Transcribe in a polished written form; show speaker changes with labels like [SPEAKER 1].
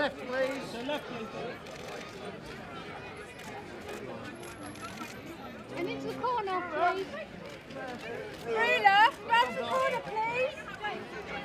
[SPEAKER 1] left, please.
[SPEAKER 2] To left, please.
[SPEAKER 3] And into the corner, please. Rula, round the corner, please.